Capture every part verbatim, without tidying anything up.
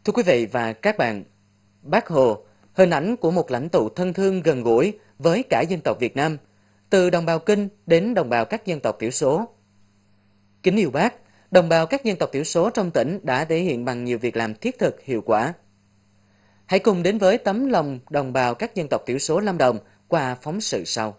Thưa quý vị và các bạn, Bác Hồ, hình ảnh của một lãnh tụ thân thương gần gũi với cả dân tộc Việt Nam, từ đồng bào Kinh đến đồng bào các dân tộc thiểu số. Kính yêu Bác, đồng bào các dân tộc thiểu số trong tỉnh đã thể hiện bằng nhiều việc làm thiết thực, hiệu quả. Hãy cùng đến với tấm lòng đồng bào các dân tộc thiểu số Lâm Đồng qua phóng sự sau.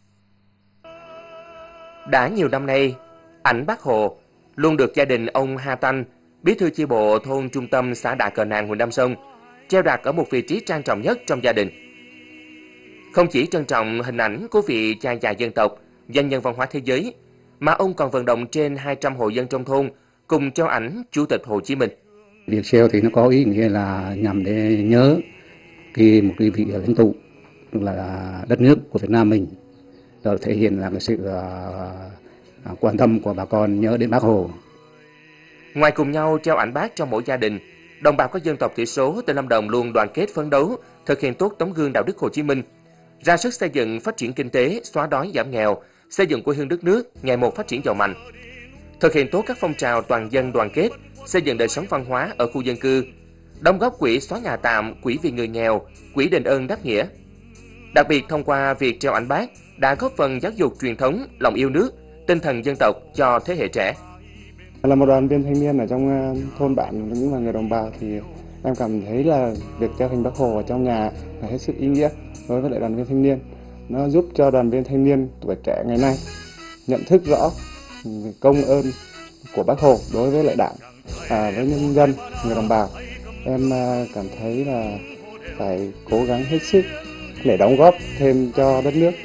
Đã nhiều năm nay, ảnh Bác Hồ luôn được gia đình ông Ha Tanh, bí thư chi bộ thôn trung tâm xã Đạ Cờ Nàng, huyện Nam Sơn, treo đặt ở một vị trí trang trọng nhất trong gia đình. Không chỉ trân trọng hình ảnh của vị cha già dân tộc, danh nhân văn hóa thế giới, mà ông còn vận động trên hai trăm hộ dân trong thôn cùng treo ảnh Chủ tịch Hồ Chí Minh. Việc treo thì nó có ý nghĩa là nhằm để nhớ cái một cái vị lãnh tụ, tức là đất nước của Việt Nam mình, rồi thể hiện là cái sự uh, quan tâm của bà con nhớ đến Bác Hồ. Ngoài cùng nhau treo ảnh Bác trong mỗi gia đình, đồng bào các dân tộc thiểu số tỉnh Lâm Đồng luôn đoàn kết phấn đấu, thực hiện tốt tấm gương đạo đức Hồ Chí Minh, ra sức xây dựng phát triển kinh tế, xóa đói giảm nghèo, xây dựng quê hương đất nước ngày một phát triển giàu mạnh, thực hiện tốt các phong trào toàn dân đoàn kết, xây dựng đời sống văn hóa ở khu dân cư, đóng góp quỹ xóa nhà tạm, quỹ vì người nghèo, quỹ đền ơn đáp nghĩa. Đặc biệt thông qua việc treo ảnh Bác đã góp phần giáo dục truyền thống, lòng yêu nước, tinh thần dân tộc cho thế hệ trẻ. Là một đoàn viên thanh niên ở trong thôn bản, những người đồng bào thì em cảm thấy là việc treo hình Bác Hồ ở trong nhà là hết sức ý nghĩa đối với lại đoàn viên thanh niên. Nó giúp cho đoàn viên thanh niên tuổi trẻ ngày nay nhận thức rõ công ơn của Bác Hồ đối với lại Đảng, à, với nhân dân, người đồng bào. Em cảm thấy là phải cố gắng hết sức để đóng góp thêm cho đất nước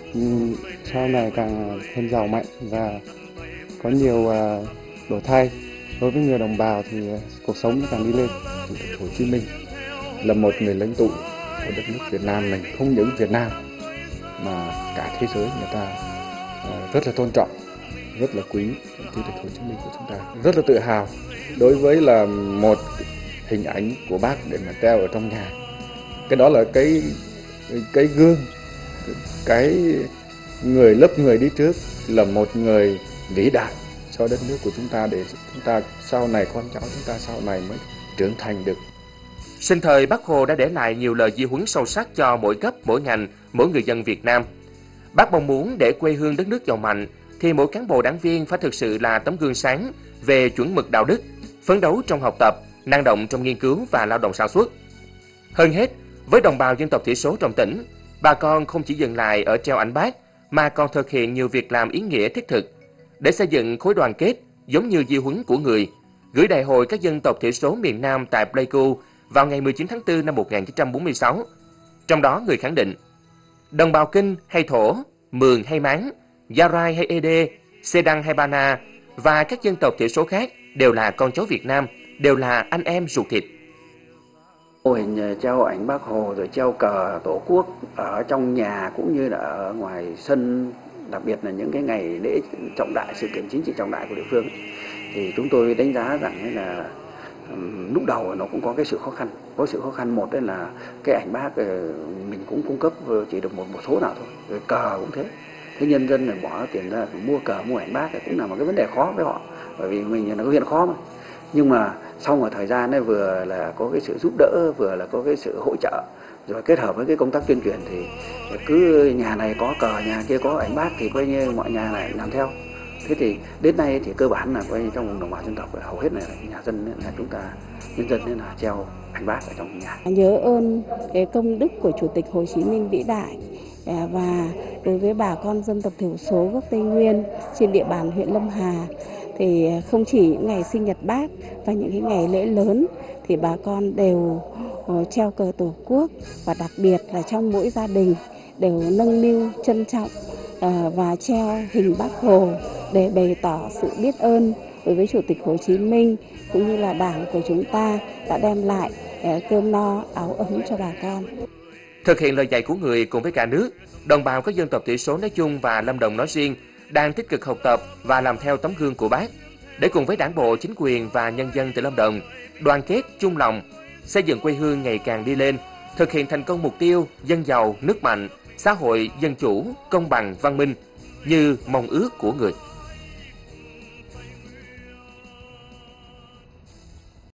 sau này càng thêm giàu mạnh và có nhiều đổi thay. Đối với người đồng bào thì cuộc sống nó càng đi lên. Chủ tịch Hồ Chí Minh là một người lãnh tụ của đất nước Việt Nam này, không những Việt Nam mà cả thế giới người ta rất là tôn trọng, rất là quý Chủ tịch Hồ Chí Minh của chúng ta, rất là tự hào đối với là một hình ảnh của Bác để mà treo ở trong nhà. Cái đó là cái cái gương, cái người lớp người đi trước, là một người vĩ đại cho đất nước của chúng ta, để chúng ta sau này, con cháu chúng ta sau này mới trưởng thành được. Sinh thời, Bác Hồ đã để lại nhiều lời di huấn sâu sắc cho mỗi cấp, mỗi ngành, mỗi người dân Việt Nam. Bác mong muốn để quê hương đất nước giàu mạnh thì mỗi cán bộ đảng viên phải thực sự là tấm gương sáng về chuẩn mực đạo đức, phấn đấu trong học tập, năng động trong nghiên cứu và lao động sản xuất. Hơn hết, với đồng bào dân tộc thiểu số trong tỉnh, bà con không chỉ dừng lại ở treo ảnh Bác mà còn thực hiện nhiều việc làm ý nghĩa thiết thực để xây dựng khối đoàn kết giống như di huấn của người, gửi đại hội các dân tộc thiểu số miền Nam tại Pleiku vào ngày mười chín tháng tư năm một nghìn chín trăm bốn mươi sáu. Trong đó người khẳng định, đồng bào Kinh hay Thổ, Mường hay Mán, Gia Rai hay Ê Đê, Xê Đăng hay Ba Na và các dân tộc thiểu số khác đều là con cháu Việt Nam, đều là anh em ruột thịt. Mô hình treo ảnh Bác Hồ rồi treo cờ Tổ quốc ở trong nhà cũng như là ở ngoài sân, đặc biệt là những cái ngày lễ trọng đại, sự kiện chính trị trọng đại của địa phương, thì chúng tôi đánh giá rằng là um, lúc đầu nó cũng có cái sự khó khăn. Có sự khó khăn, một là cái ảnh Bác mình cũng cung cấp chỉ được một một số nào thôi, rồi cờ cũng thế. Thế nhân dân này bỏ tiền ra mua cờ, mua ảnh Bác cũng là một cái vấn đề khó với họ, bởi vì mình là có hiện khó mà. Nhưng mà sau một thời gian này, vừa là có cái sự giúp đỡ, vừa là có cái sự hỗ trợ, rồi kết hợp với cái công tác tuyên truyền thì cứ nhà này có cờ, nhà kia có ảnh Bác thì coi như mọi nhà lại làm theo. Thế thì đến nay thì cơ bản là coi như trong vùng đồng bào dân tộc hầu hết này là nhà dân là chúng ta, nhân dân nên là treo ảnh Bác ở trong nhà. Nhớ ơn cái công đức của Chủ tịch Hồ Chí Minh vĩ đại, và đối với bà con dân tộc thiểu số gốc Tây Nguyên trên địa bàn huyện Lâm Hà thì không chỉ những ngày sinh nhật Bác và những cái ngày lễ lớn thì bà con đều treo cờ Tổ quốc, và đặc biệt là trong mỗi gia đình đều nâng niu trân trọng và treo hình Bác Hồ để bày tỏ sự biết ơn đối với Chủ tịch Hồ Chí Minh cũng như là Đảng của chúng ta đã đem lại cơm no áo ấm cho bà con. Thực hiện lời dạy của người cùng với cả nước, đồng bào các dân tộc thiểu số nói chung và Lâm Đồng nói riêng đang tích cực học tập và làm theo tấm gương của Bác, để cùng với Đảng bộ, chính quyền và nhân dân tỉnh Lâm Đồng đoàn kết chung lòng, xây dựng quê hương ngày càng đi lên, thực hiện thành công mục tiêu dân giàu, nước mạnh, xã hội dân chủ, công bằng, văn minh như mong ước của người.